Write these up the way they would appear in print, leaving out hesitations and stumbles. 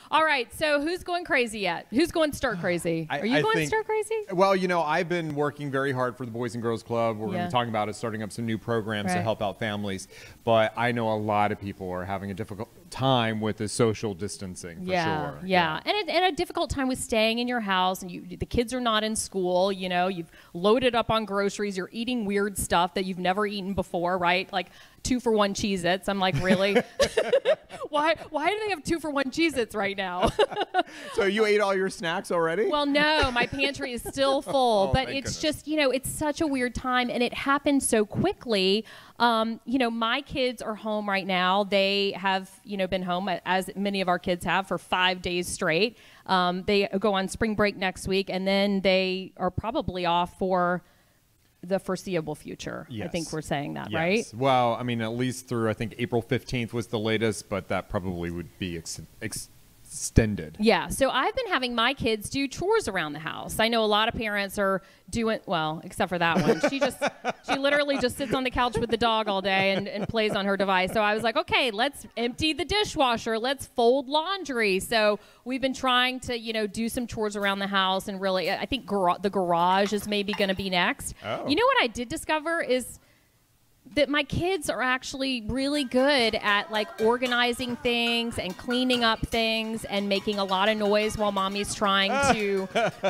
All right, so who's going crazy yet? Who's going stir crazy? Are you going stir crazy? Well, you know, I've been working very hard for the Boys and Girls Club. We're going to be talking about it, starting up some new programs to help out families. But I know a lot of people are having a difficult time with the social distancing, for sure. Yeah. And a difficult time with staying in your house, and the kids are not in school. You know, you've loaded up on groceries. You're eating weird stuff that you've never eaten before, right? Like 2-for-1 Cheez-Its. I'm like, really? Why do they have 2-for-1 Cheez-Its right now? So you ate all your snacks already? Well, no, my pantry is still full, but it's just, you know, it's such a weird time, and it happened so quickly. You know, my kids are home right now. They have, you know, been home, as many of our kids have, for 5 days straight. They go on spring break next week, and then they are probably off for the foreseeable future. Yes. I think we're saying that, yes. right? Well, I mean, at least through, I think, April 15th was the latest, but that probably would be extended. Yeah, so I've been having my kids do chores around the house. I know a lot of parents are doing, well, except for that one. She literally just sits on the couch with the dog all day and plays on her device. So I was like, okay, let's empty the dishwasher. Let's fold laundry. So we've been trying to, you know, do some chores around the house, and really, I think the garage is maybe going to be next. Oh. You know what I did discover is that my kids are actually really good at like organizing things and cleaning up things and making a lot of noise while mommy's trying to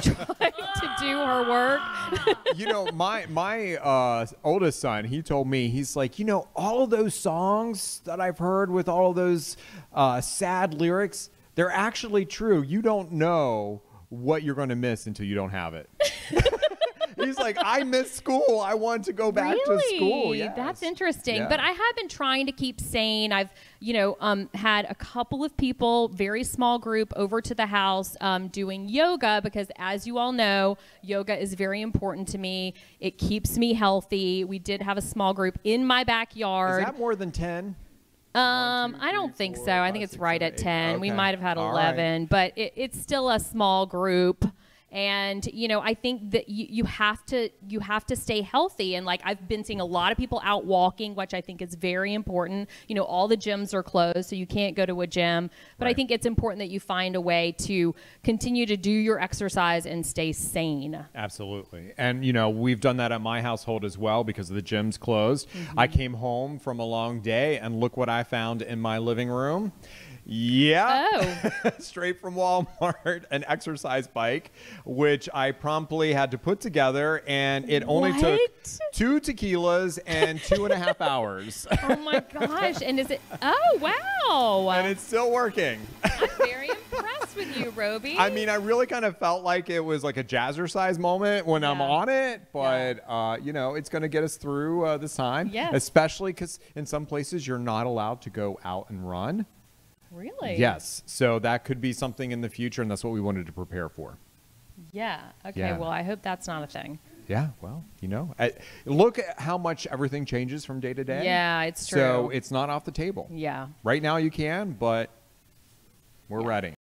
do her work. You know, my oldest son, he told me, he's like, you know, all of those songs that I've heard with all of those sad lyrics, they're actually true. You don't know what you're going to miss until you don't have it. He's like, I miss school. I want to go back to school. Yes. That's interesting. Yeah. But I have been trying to keep sane. I've, you know, had a couple of people, very small group, over to the house doing yoga because, as you all know, yoga is very important to me. It keeps me healthy. We did have a small group in my backyard. Is that more than 10? I don't think so. I think it's right at 10. Okay. We might have had 11, but it's still a small group. And, you know, I think that you have to stay healthy. And like, I've been seeing a lot of people out walking, which I think is very important. You know, all the gyms are closed, so you can't go to a gym. But I think it's important that you find a way to continue to do your exercise and stay sane. Absolutely. And, you know, we've done that at my household as well because the gym's closed. I came home from a long day, and look what I found in my living room. Yeah. Oh. Straight from Walmart, an exercise bike, which I promptly had to put together, and it only took 2 tequilas and 2.5 hours. Oh my gosh. And is it, oh, wow. And it's still working. I'm very impressed with you, Roby. I mean, I really kind of felt like it was like a jazzercise moment when I'm on it, but, you know, it's going to get us through this time, especially because in some places you're not allowed to go out and run. Really? Yes. So that could be something in the future, and that's what we wanted to prepare for. Yeah. Okay. Yeah. Well, I hope that's not a thing. Yeah. Well, you know, look at how much everything changes from day to day. Yeah, it's true. So it's not off the table. Yeah. Right now you can, but we're ready.